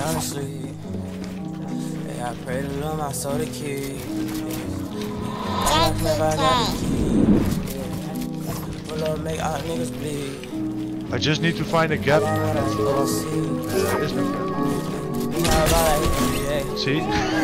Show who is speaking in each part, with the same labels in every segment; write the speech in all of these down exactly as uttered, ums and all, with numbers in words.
Speaker 1: down to sleep. Yeah, I pray to Lord my soul to keep. I got the key. Pull up, make all niggas bleed.
Speaker 2: I just need to find a gap. See?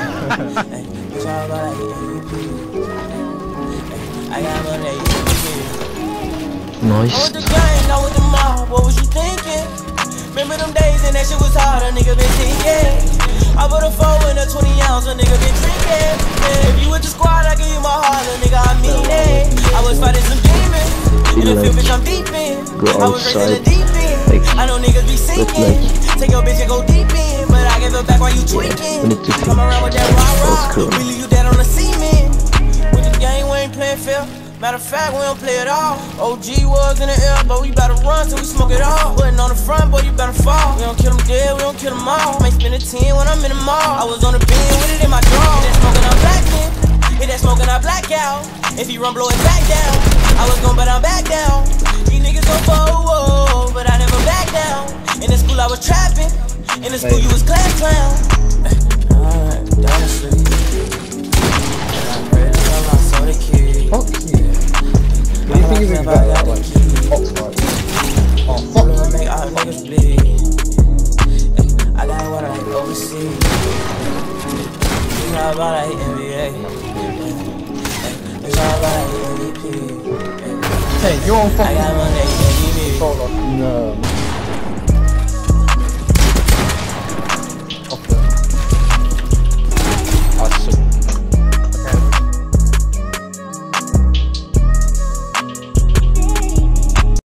Speaker 3: Nice.
Speaker 1: What was you thinking? Remember them days and that shit was hard, a nigga been thinking. I put a four in a twenty ounce, a nigga been drinking. If you with the squad, I give you my heart, a nigga, I mean it. I was fighting some demons, in the field, bitch, I'm deep in. I was raised in the deep end. I know niggas be sinking. Take your bitch and go deep in, but I give it back while you tweaking. Come around with that rah-rah, we leave you dead on the cement. With the game, we ain't playing fair. Matter of fact, we don't play at all. O G was in the air, but we better run till we smoke it all. Putting on the front, boy, you better fall. We don't kill them dead, we don't kill them all. Might spend a ten when I'm in the mall. I was on the bin with it in my draw. Hit that smoking, I'm black in. Hit that smoking, I black out. If he run, blow it back down. I was gon' but I'm back down. These niggas gon' fold, but I never back down. In the school, I was trapping. In the school, you was class clown. Alright, down the street. And I pray to God, my soul to keep.
Speaker 4: Fuck you. What do you think is about that one? Oxford. Oh, fuck you.
Speaker 1: Make all niggas bleed. I got what I hate overseas. It's all about I hate N B A. It's all about I hate M V P.
Speaker 4: Hey, you're on fucking